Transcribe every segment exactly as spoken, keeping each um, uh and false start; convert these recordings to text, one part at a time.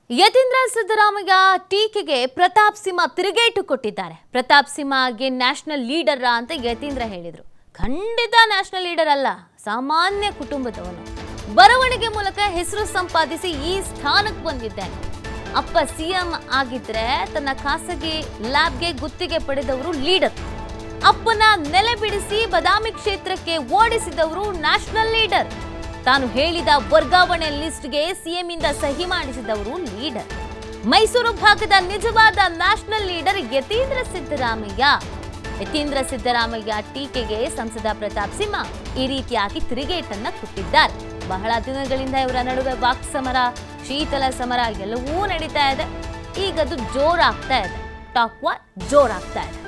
ಯತೀಂದ್ರ ಸಿದ್ದರಾಮಯ್ಯ ಟೀಕೆಗೆ ಪ್ರತಾಪ್ ಸಿಂಹ ತಿರುಗೇಟು ಕೊಟ್ಟಿದ್ದಾರೆ. ಪ್ರತಾಪ್ ಸಿಂಹಗೆ ನ್ಯಾಷನಲ್ ಲೀಡರ್ ಅಂತ ಯತೀಂದ್ರ ಹೇಳಿದ್ರು. ಖಂಡಿತ ನ್ಯಾಷನಲ್ ಲೀಡರ್ ಅಲ್ಲ, ಸಾಮಾನ್ಯ ಕುಟುಂಬದವನು. ಬರವಣಿಗೆ ಮೂಲಕ ಹೆಸರು ಸಂಪಾದಿಸಿ ಈ ಸ್ಥಾನಕ್ಕೆ ಬಂದಿದ್ದಾನೆ. ಅಪ್ಪ ಸಿಎಂ ಆಗಿದ್ರೆ ತನ್ನ ಖಾಸಗಿ ಲ್ಯಾಬ್ಗೆ ಗುತ್ತಿಗೆ ಪಡೆದವರು ಲೀಡರ್. ಅಪ್ಪನ ನೆಲೆ ಬಿಡಿಸಿ ಬದಾಮಿ ಕ್ಷೇತ್ರಕ್ಕೆ ಓಡಿಸಿದವರು ನ್ಯಾಷನಲ್ ಲೀಡರ್. ತಾನು ಹೇಳಿದ ವರ್ಗಾವಣೆ ಲಿಸ್ಟ್ಗೆ ಸಿಎಂ ಇಂದ ಸಹಿ ಮಾಡಿಸಿದವರು ಲೀಡರ್. ಮೈಸೂರು ಭಾಗದ ನಿಜವಾದ ನ್ಯಾಷನಲ್ ಲೀಡರ್ ಯತೀಂದ್ರ ಸಿದ್ದರಾಮಯ್ಯ. ಯತೀಂದ್ರ ಸಿದ್ದರಾಮಯ್ಯ ಟೀಕೆಗೆ ಸಂಸದ ಪ್ರತಾಪ್ ಸಿಂಹ ಈ ರೀತಿಯಾಗಿ ತಿರುಗೇಟನ್ನ ಕೊಟ್ಟಿದ್ದಾರೆ. ಬಹಳ ದಿನಗಳಿಂದ ಇವರ ನಡುವೆ ವಾಕ್ ಸಮರ, ಶೀತಲ ಸಮರ ಎಲ್ಲವೂ ನಡೀತಾ ಇದೆ. ಈಗದು ಜೋರಾಗ್ತಾ ಇದೆ. ಟಾಕ್ ವಾರ್ ಜೋರಾಗ್ತಾ ಇದೆ.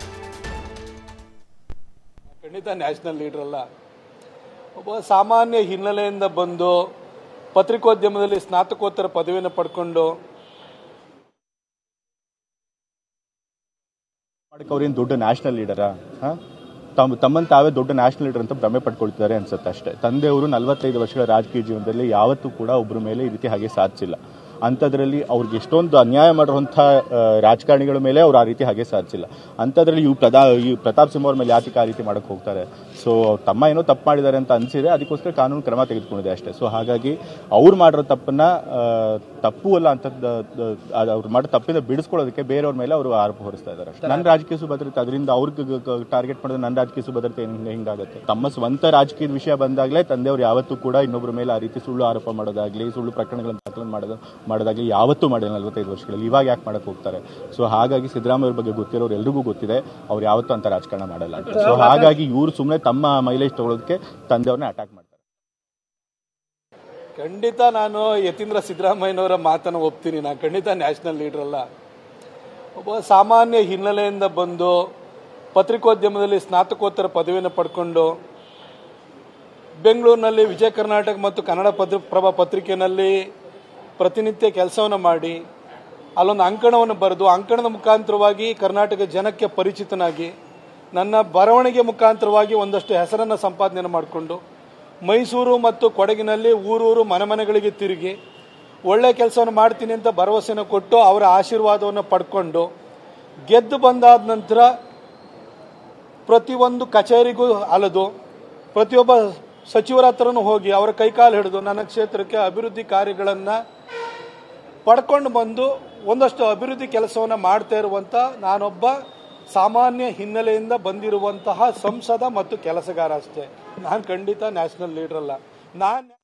ಖಂಡಿತ ನ್ಯಾಷನಲ್ ಲೀಡರ್ ಅಲ್ಲ, ಒಬ್ಬ ಸಾಮಾನ್ಯ ಹಿನ್ನೆಲೆಯಿಂದ ಬಂದು ಪತ್ರಿಕೋದ್ಯಮದಲ್ಲಿ ಸ್ನಾತಕೋತ್ತರ ಪದವಿಯನ್ನು ಪಡ್ಕೊಂಡು ಅವ್ರೇನು ದೊಡ್ಡ ನ್ಯಾಷನಲ್ ಲೀಡರಾ? ತಮ್ಮ ತಮ್ಮನ್ನು ತಾವೇ ದೊಡ್ಡ ನ್ಯಾಷನಲ್ ಲೀಡರ್ ಅಂತ ಭ್ರಮೆ ಪಡ್ಕೊಳ್ತಿದ್ದಾರೆ ಅನ್ಸುತ್ತೆ ಅಷ್ಟೇ. ತಂದೆಯವರು ನಲವತ್ತೈದು ವರ್ಷಗಳ ರಾಜಕೀಯ ಜೀವನದಲ್ಲಿ ಯಾವತ್ತೂ ಕೂಡ ಒಬ್ಬರ ಮೇಲೆ ಈ ರೀತಿ ಹಾಗೆ ಸಾಧಿಸಿಲ್ಲ. ಅಂಥದ್ರಲ್ಲಿ ಅವ್ರಿಗೆ ಎಷ್ಟೊಂದು ಅನ್ಯಾಯ ಮಾಡಿರುವಂಥ ರಾಜಕಾರಣಿಗಳ ಮೇಲೆ ಅವ್ರು ಆ ರೀತಿ ಹಾಗೆ ಸಾಧಿಸಿಲ್ಲ. ಅಂಥದ್ರಲ್ಲಿ ಇವು ಪ್ರದಾ ಈ ಪ್ರತಾಪ್ ಸಿಂಹ ಅವ್ರ ಮೇಲೆ ಯಾಕೆ ಆ ರೀತಿ ಮಾಡೋಕ್ಕೆ ಹೋಗ್ತಾರೆ? ಸೊ ತಮ್ಮ ಏನೋ ತಪ್ಪು ಮಾಡಿದ್ದಾರೆ ಅಂತ ಅನಿಸಿದೆ, ಅದಕ್ಕೋಸ್ಕರ ಕಾನೂನು ಕ್ರಮ ತೆಗೆದುಕೊಂಡಿದೆ ಅಷ್ಟೇ. ಸೊ ಹಾಗಾಗಿ ಅವ್ರು ಮಾಡಿರೋ ತಪ್ಪನ್ನ ತಪ್ಪು ಅಲ್ಲ ಅಂತ ಅವ್ರು ಮಾಡೋ ತಪ್ಪಿಂದ ಬಿಡಿಸ್ಕೊಳ್ಳೋದಕ್ಕೆ ಬೇರೆಯವ್ರ ಮೇಲೆ ಅವರು ಆರೋಪ ಹೊರಿಸ್ತಾ ಇದ್ದಾರೆ ಅಷ್ಟೇ. ನನ್ನ ರಾಜಕೀಯ ಸುಭದ್ರತೆ, ಅದರಿಂದ ಅವ್ರಿಗೆ ಟಾರ್ಗೆಟ್ ಮಾಡಿದ್ರೆ ನನ್ನ ರಾಜಕೀಯ ಸುಭದ್ರತೆ ಹಿಂಗಾಗುತ್ತೆ. ತಮ್ಮ ಸ್ವಂತ ರಾಜಕೀಯದ ವಿಷಯ ಬಂದಾಗಲೇ ತಂದೆಯವರು ಯಾವತ್ತೂ ಕೂಡ ಇನ್ನೊಬ್ಬರ ಮೇಲೆ ಆ ರೀತಿ ಸುಳ್ಳು ಆರೋಪ ಮಾಡೋದಾಗ್ಲಿ, ಸುಳ್ಳು ಪ್ರಕರಣಗಳನ್ನು ದಾಖಲೆ ಮಾಡೋದು ಮಾಡೋದಾಗ್ಲಿ ಯಾವತ್ತೂ ಮಾಡಿಲ್ಲ ನಲವತ್ತೈದು ವರ್ಷಗಳಲ್ಲಿ. ಇವಾಗ ಯಾಕೆ ಮಾಡಕ್ಕೆ ಹೋಗ್ತಾರೆ? ಸೊ ಹಾಗಾಗಿ ಸಿದ್ದರಾಮಯ್ಯ ಬಗ್ಗೆ ಗೊತ್ತಿರೋರು ಎಲ್ರಿಗೂ ಗೊತ್ತಿದೆ, ಅವ್ರು ಯಾವತ್ತೂ ಅಂತ ರಾಜಕಾರಣ ಮಾಡಲ್ಲ. ಸೊ ಹಾಗಾಗಿ ಇವರು ಸುಮ್ಮನೆ ತಮ್ಮ ಮೈಲೇಜ್ ತಗೊಳ್ಳೋದಕ್ಕೆ ತಂದೆಯವ್ರನ್ನ ಅಟ್ಯಾಕ್ ಮಾಡ್ತಾರೆ. ಖಂಡಿತ ನಾನು ಯತೀಂದ್ರ ಸಿದ್ದರಾಮಯ್ಯನವರ ಮಾತನ್ನು ಒಪ್ತೀನಿ. ನಾನು ಖಂಡಿತ ನ್ಯಾಷನಲ್ ಲೀಡರ್ ಅಲ್ಲ, ಒಬ್ಬ ಸಾಮಾನ್ಯ ಹಿನ್ನೆಲೆಯಿಂದ ಬಂದು ಪತ್ರಿಕೋದ್ಯಮದಲ್ಲಿ ಸ್ನಾತಕೋತ್ತರ ಪದವಿಯನ್ನು ಪಡ್ಕೊಂಡು ಬೆಂಗಳೂರಿನಲ್ಲಿ ವಿಜಯ ಕರ್ನಾಟಕ ಮತ್ತು ಕನ್ನಡ ಪತ್ರ ಪ್ರಭ ಪತ್ರಿಕೆಯಲ್ಲಿ ಪ್ರತಿನಿತ್ಯ ಕೆಲಸವನ್ನು ಮಾಡಿ ಅಲ್ಲೊಂದು ಅಂಕಣವನ್ನು ಬರೆದು ಅಂಕಣದ ಮುಖಾಂತರವಾಗಿ ಕರ್ನಾಟಕ ಜನಕ್ಕೆ ಪರಿಚಿತನಾಗಿ ನನ್ನ ಬರವಣಿಗೆ ಮುಖಾಂತರವಾಗಿ ಒಂದಷ್ಟು ಹೆಸರನ್ನು ಸಂಪಾದನೆ ಮಾಡಿಕೊಂಡು ಮೈಸೂರು ಮತ್ತು ಕೊಡಗಿನಲ್ಲಿ ಊರೂರು ಮನೆ ಮನೆಗಳಿಗೆ ತಿರುಗಿ ಒಳ್ಳೆ ಕೆಲಸವನ್ನು ಮಾಡ್ತೀನಿ ಅಂತ ಭರವಸೆಯನ್ನು ಕೊಟ್ಟು ಅವರ ಆಶೀರ್ವಾದವನ್ನು ಪಡ್ಕೊಂಡು ಗೆದ್ದು ಬಂದಾದ ನಂತರ ಪ್ರತಿಯೊಂದು ಕಚೇರಿಗೂ ಅಲೆದು ಪ್ರತಿಯೊಬ್ಬ ಸಚಿವರ ಹತ್ರನೂ ಹೋಗಿ ಅವರ ಕೈಕಾಲು ಹಿಡಿದು ನನ್ನ ಕ್ಷೇತ್ರಕ್ಕೆ ಅಭಿವೃದ್ಧಿ ಕಾರ್ಯಗಳನ್ನು ಪಡ್ಕೊಂಡು ಬಂದು ಒಂದಷ್ಟು ಅಭಿವೃದ್ಧಿ ಕೆಲಸವನ್ನು ಮಾಡ್ತಾ ಇರುವಂಥ ನಾನೊಬ್ಬ ಸಾಮಾನ್ಯ ಹಿನ್ನೆಲೆಯಿಂದ ಬಂದಿರುವಂತಹ ಸಂಸದ ಮತ್ತು ಕೆಲಸಗಾರ ಅಷ್ಟೇ. ನಾನು ಖಂಡಿತ ನ್ಯಾಷನಲ್ ಲೀಡರ್ ಅಲ್ಲ. ನಾನು